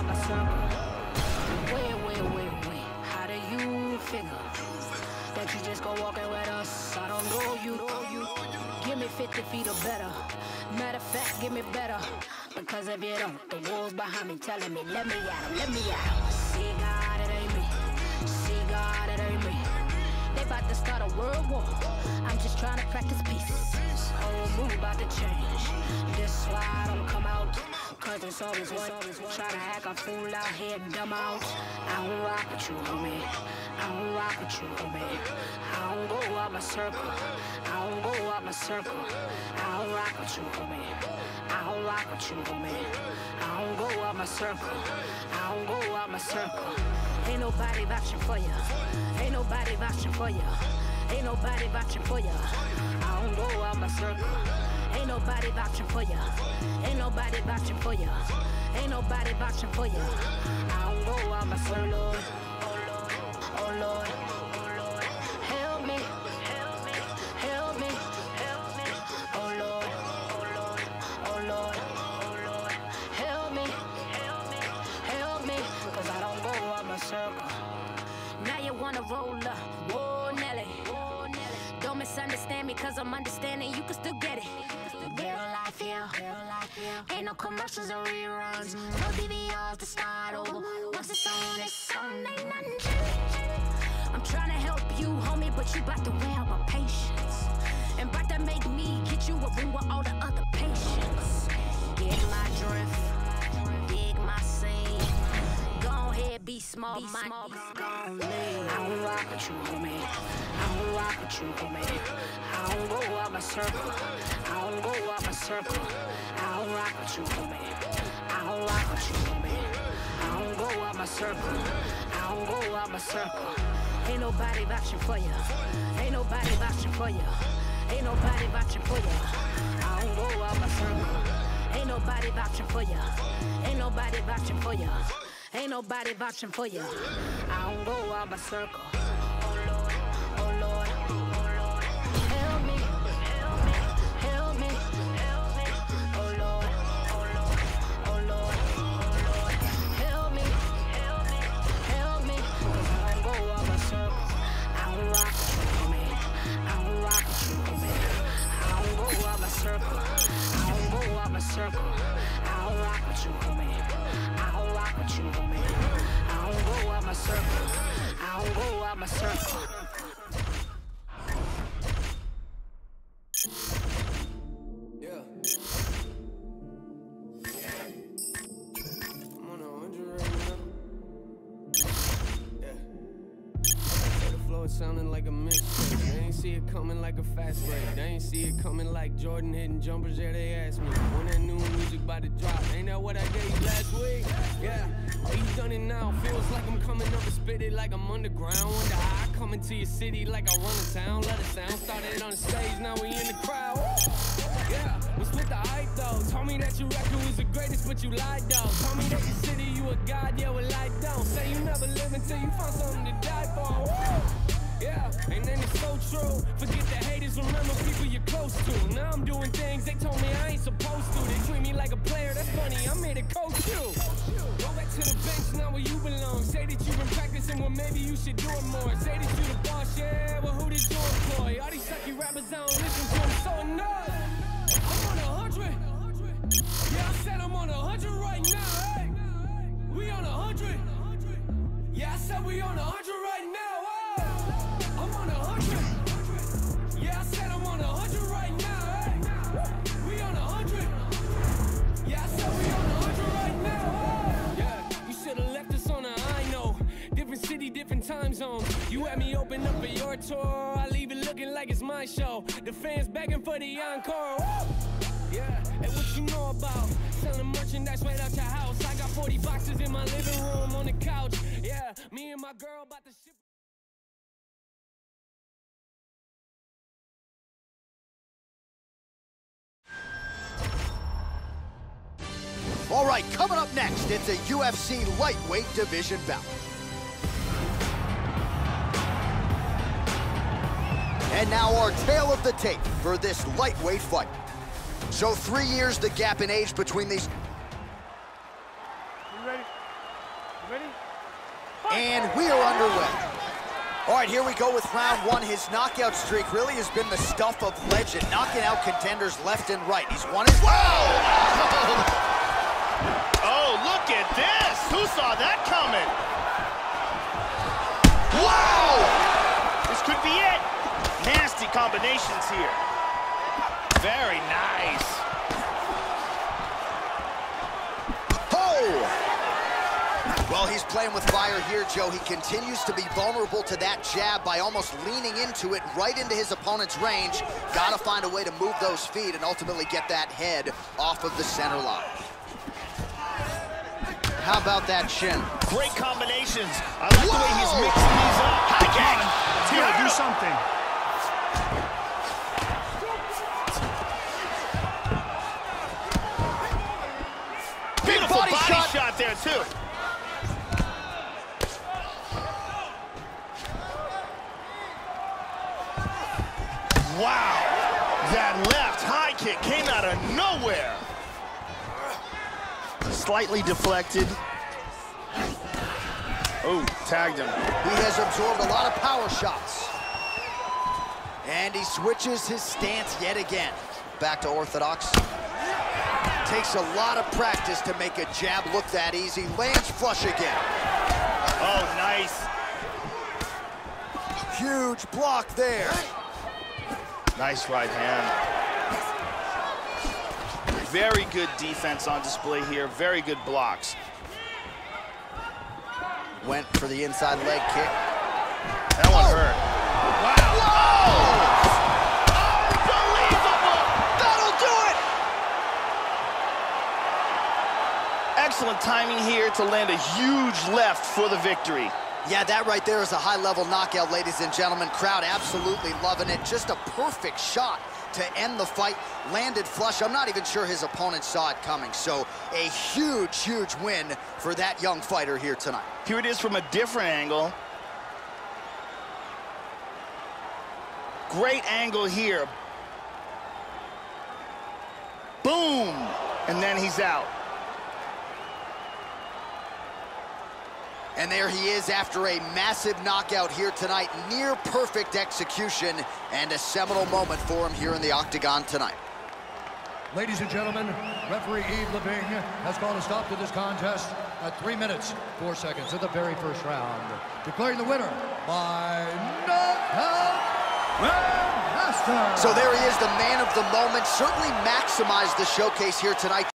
out my circle. Wait. How do you figure that you just go walking with us? I don't know you. Give me 50 feet or better. Matter of fact, give me better. Because if you don't, the wolves behind me telling me, let me out. See God, it ain't me. See God, it ain't me. They about to start a world war. I'm just trying to practice peace. Whole mood about to change. This why I don't come out. Cause there's always one try to act a fool out here and dumb out. I don't rock with you, homie. I don't rock with you, homie. I don't go out my circle. I don't go out my circle. I don't rock with you, homie. I don't rock with you, homie. I don't go out my circle. I don't go out my circle. Ain't nobody vouching for ya. Ain't nobody vouching for ya. Ain't nobody vouching for ya. I don't go out my circle. Ain't nobody vouching for ya. Ain't nobody vouching for ya. Ain't nobody vouching for ya. I don't go out my circle. Oh Lord, help me. Oh Lord, help me. Cause I don't go out my circle. Now you wanna roll up, whoa Nelly. Don't misunderstand me cause I'm understanding you can still get it. Real life here, ain't no commercials or reruns. No DVRs to start over. Once it's on, ain't nothing changed. I'm trying to help you, homie, but you bout to wear out my patience. And bout to make me get you a room with all the other patients. Get my drift, dig my scene. Go ahead, be small, my gon' leave. I don't rock with you, homie. I don't rock with you, homie. I don't go out my circle. I don't go out my circle. I don't rock with you, homie. I don't rock with you, homie. I don't go out my circle. I don't go out my circle. Ain't nobody vouching for ya. Ain't nobody vouching for ya. Ain't nobody vouching for ya. I don't go out my circle. Ain't nobody vouching for ya. Ain't nobody vouching for ya. Ain't nobody vouching for ya. I don't go out my circle. Oh Lord, help me. Oh Lord, help me. Cause I don't go out my circle. I don't rock with you, homie. I don't rock with you, homie. I don't go out my circle. I don't go out my circle. I don't rock with you, homie. I don't rock with you, homie. I don't go out my circle. I don't go out my circle. Sounding like a mixtape. They ain't see it coming like a fast break. They ain't see it coming like Jordan hitting jumpers. Yeah, they asked me when that new music about to drop. Ain't that what I gave you last week? Yeah, oh, you done it now. Feels like I'm coming up and spit it like I'm underground. Wonder how I come into your city like I run a town. Let it sound started on the stage, now we in the crowd. Yeah, we split the hype though. Told me that your record was the greatest, but you lied though. Told me that your city, you a god, yeah, well I don't. Say you never live until you find something to die for. Yeah, and then it's so true. Forget the haters, remember people you're close to. Now I'm doing things they told me I ain't supposed to. They treat me like a player, that's funny, I'm here to coach you. Go back to the bench, now where you belong. Say that you've been practicing, well maybe you should do it more. Say that you the boss, yeah, well who did you employ? All these sucky rappers, I don't listen to, I'm so annoyed. I'm on 100. Yeah, I said I'm on 100 right now, hey. We on 100. Yeah, I said we on 100 right now, hey. I'm on 100. Yeah, I said I'm on 100 right now, hey. We on 100. Yeah, I said we on 100 right now, hey. Yeah, you should've left us on a high note. Different city, different time zones. You had me open up for your tour. I leave it looking like it's my show. The fans begging for the encore. Yeah, and what you know about selling merchandise right out your house? I got 40 boxes in my living room on the couch. Yeah, me and my girl about to ship. All right, coming up next, it's a UFC lightweight division bout. And now our tale of the tape for this lightweight fight. So 3 years the gap in age between these. You ready? And we are underway. All right, here we go with round one. His knockout streak really has been the stuff of legend, knocking out contenders left and right. He's won his... Whoa! Oh, look at this! Who saw that coming? Wow! This could be it. Nasty combinations here. Very nice. Oh! Well, he's playing with fire here, Joe. He continues to be vulnerable to that jab by almost leaning into it right into his opponent's range. Got to find a way to move those feet and ultimately get that head off of the center line. How about that shin? Great combinations. I like the way he's mixing these up. High kick. He's got to do something. Beautiful body shot there, too. Wow, that left high kick came out of nowhere. Slightly deflected. Oh, tagged him. He has absorbed a lot of power shots. And he switches his stance yet again. Back to orthodox. Takes a lot of practice to make a jab look that easy. Lands flush again. Oh, nice. Huge block there. Nice right hand. Very good defense on display here. Very good blocks. Went for the inside leg kick. That one hurt. Wow. Unbelievable! That'll do it! Excellent timing here to land a huge left for the victory. Yeah, that right there is a high-level knockout, ladies and gentlemen. Crowd absolutely loving it. Just a perfect shot to end the fight. Landed flush. I'm not even sure his opponent saw it coming. So a huge, huge win for that young fighter here tonight. Here it is from a different angle. Great angle here. Boom! And then he's out. And there he is after a massive knockout here tonight. Near perfect execution and a seminal moment for him here in the octagon tonight. Ladies and gentlemen, referee Yves Lavigne has called a stop to this contest at 3 minutes, 4 seconds of the very first round, declaring the winner by knockout, Grandmaster. So there he is, the man of the moment. Certainly maximized the showcase here tonight.